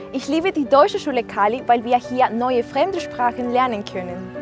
Ich liebe die Deutsche Schule Kali, weil wir hier neue Fremdsprachen lernen können.